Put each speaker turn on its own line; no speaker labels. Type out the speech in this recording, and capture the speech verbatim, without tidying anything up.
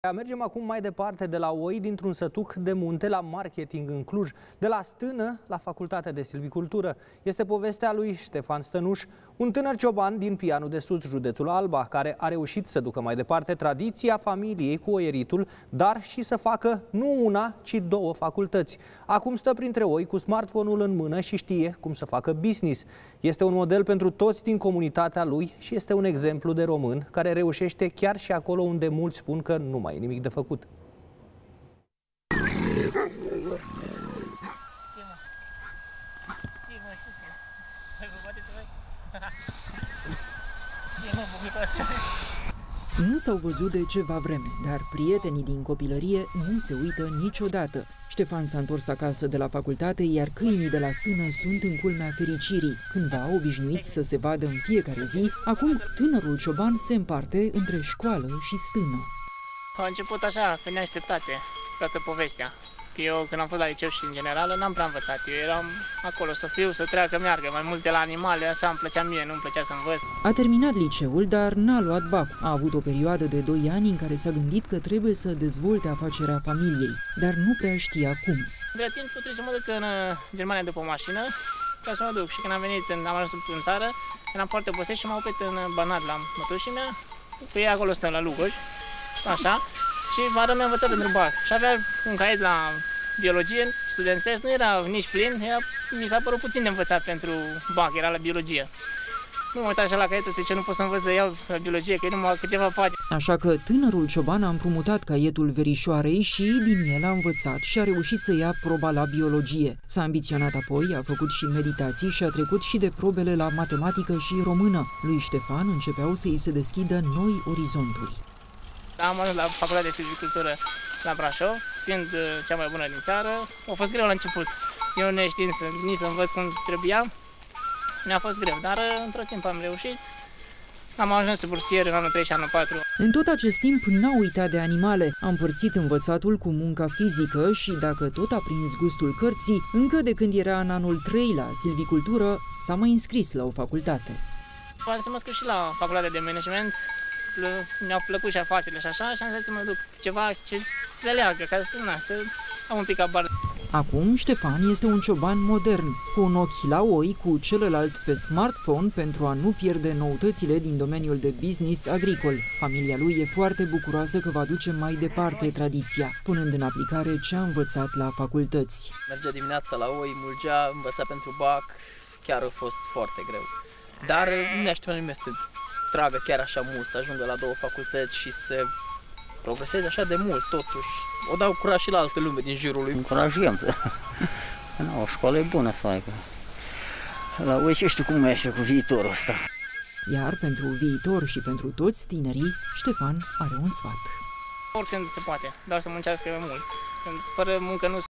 Mergem acum mai departe, de la oi dintr-un sătuc de munte la marketing în Cluj, de la stână la facultatea de silvicultură. Este povestea lui Ștefan Stănuș, un tânăr cioban din Pianul de Sus, județul Alba, care a reușit să ducă mai departe tradiția familiei cu oieritul, dar și să facă nu una, ci două facultăți. Acum stă printre oi cu smartphone-ul în mână și știe cum să facă business. Este un model pentru toți din comunitatea lui și este un exemplu de român care reușește chiar și acolo unde mulți spun că nu mai e nimic de făcut.
Nu s-au văzut de ceva vreme, dar prietenii din copilărie nu se uită niciodată. Ștefan s-a întors acasă de la facultate, iar câinii de la stână sunt în culmea fericirii. Cândva obișnuiți să se vadă în fiecare zi, acum tânărul cioban se împarte între școală și stână.
A început așa, pe neașteptate, toată povestea. Eu, când am fost la liceu și în generală, n-am prea învățat. Eu eram acolo să fiu, să treacă, meargă, mai mult de la animale, așa îmi plăcea mie, nu îmi plăcea să învăț.
A terminat liceul, dar n-a luat bac. A avut o perioadă de doi ani în care s-a gândit că trebuie să dezvolte afacerea familiei, dar nu prea știa cum.
De timp trebuie să mă duc în Germania după o mașină, ca să mă duc. Și când am venit, am ajuns în țară, eram foarte obosit și m-am oprit în Banat la mătușii mea, că ei acolo stăm la Lugoj, așa. Și vară mi-a învățat pentru bac. Și avea un caiet la biologie, studențesc, nu era nici plin, era, mi s-a părut puțin de învățat pentru bac, era la biologie. Nu mă uitam așa la caietul, zice, nu pot să învăț să iau la biologie, că e numai câteva pagini.
Așa că tânărul cioban a împrumutat caietul verișoarei și din el a învățat și a reușit să ia proba la biologie. S-a ambiționat apoi, a făcut și meditații și a trecut și de probele la matematică și română. Lui Ștefan începeau să îi se deschidă noi orizonturi.
Am ajuns la facultatea de silvicultură la Brașov, fiind cea mai bună din țară. A fost greu la început. Eu neștiind să, nici să învăț cum trebuia, mi-a fost greu, dar într-o timp am reușit. Am ajuns bursier în anul trei și anul patru.
În tot acest timp n-a uitat de animale. A împărțit învățatul cu munca fizică și, dacă tot a prins gustul cărții, încă de când era în anul trei la silvicultură, s-a mai înscris la o facultate.
Poate să mă scriu și la facultatea de management. Mi-au plăcut și afacerile și așa și am zis să mă duc ceva ce se leagă, ca să, na, să am un pic abar.
Acum Ștefan este un cioban modern, cu un ochi la oi, cu celălalt pe smartphone pentru a nu pierde noutățile din domeniul de business agricol. Familia lui e foarte bucuroasă că va duce mai departe tradiția, punând în aplicare ce a învățat la facultăți.
Mergea dimineața la oi, mulgea, învăța pentru bac, chiar a fost foarte greu. Dar nu ne așteptam nimeni să tragă chiar așa mult, să ajungă la două facultăți și să progreseze așa de mult, totuși. O dau curaj și la alte lume din jurul lui.
Încurajăm. O școală e bună să aibă. La oi și știu cum mai este cu viitorul ăsta.
Iar pentru viitor și pentru toți tinerii, Ștefan are un sfat.
Oricând se poate, dar să muncească mult. Fără muncă nu